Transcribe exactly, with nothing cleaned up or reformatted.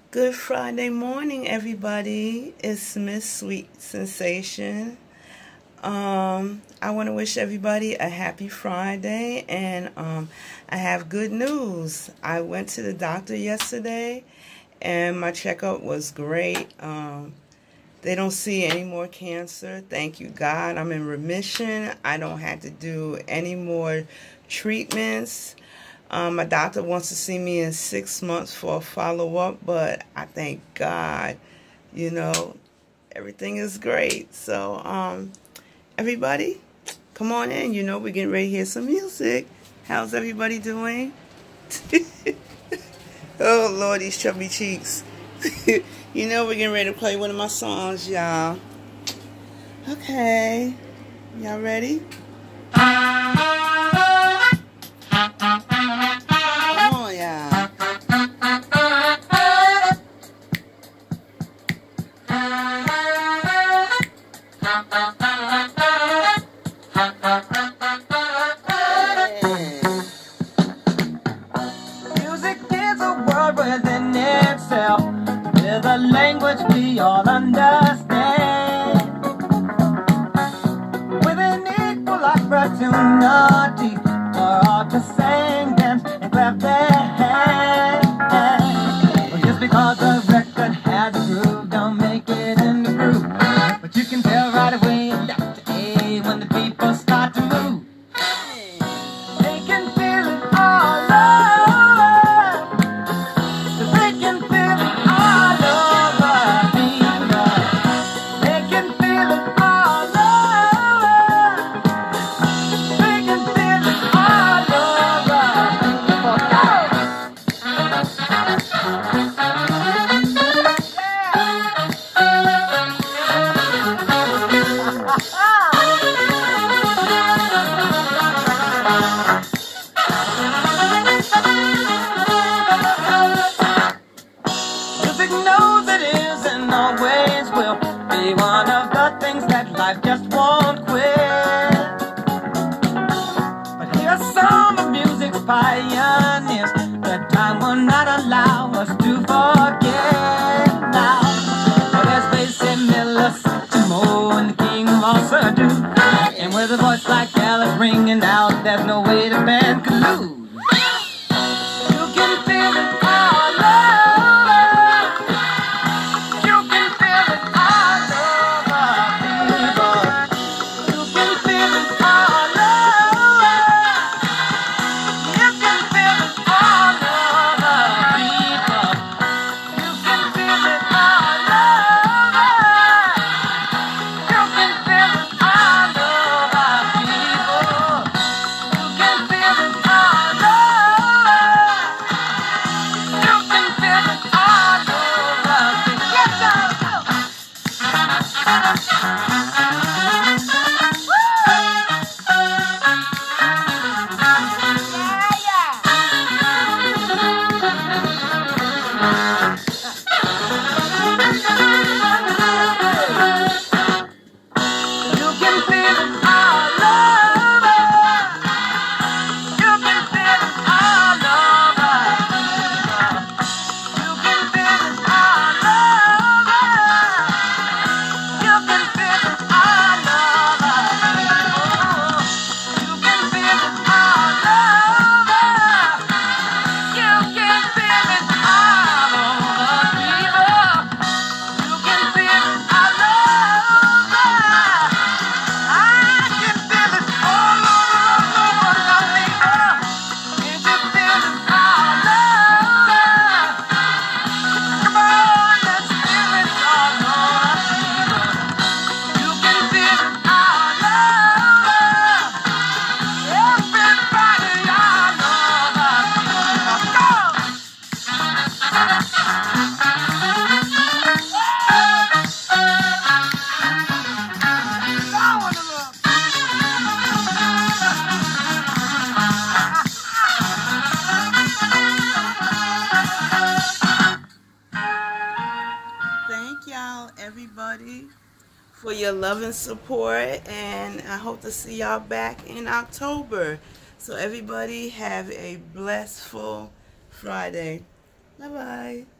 Good Friday morning, everybody. It's Miss Sweet Sensation. Um, I want to wish everybody a happy Friday, and um, I have good news. I went to the doctor yesterday, and my checkup was great. Um, they don't see any more cancer. Thank you, God. I'm in remission. I don't have to do any more treatments. Um, my doctor wants to see me in six months for a follow-up, but I thank God, you know, everything is great. So, um, everybody, come on in. You know, we're getting ready to hear some music. How's everybody doing? Oh, Lord, these chubby cheeks. You know, we're getting ready to play one of my songs, y'all. Okay. Y'all ready? Within itself, with a language we all understand, with an equal opportunity for all to sing, dance, and clap their hands. Well, just because the record has a groove, don't make it in the groove. But you can tell right away, left to A, when the people start to move. They can feel it all over. Be one of the things that life just won't quit. But here's some of music's pioneers that time will not allow us to forget now. But as they say, Miller, Timo, and the king of all Surdu, and with a voice like Alice ringing out, there's no way the band could lose. You can feel it all over. You can feel it all over, people. You can feel it all over. You can feel it all over, people. You can feel it all over. You can feel it all over, people. You can feel it all over. You can feel it all over. Yes, sir. You can feel it all over. You can feel it all over. You can feel it all over. You can feel it all over. You can feel it all over. You can feel it all over, people. You can feel it all over. I can feel it all over, people. Can't you feel it all over? Come on, let's feel it all over, people. You can feel it all over. Everybody all over, people. Go! Thank y'all, everybody, for your love and support, and I hope to see y'all back in October. So everybody have a blissful Friday. Bye-bye.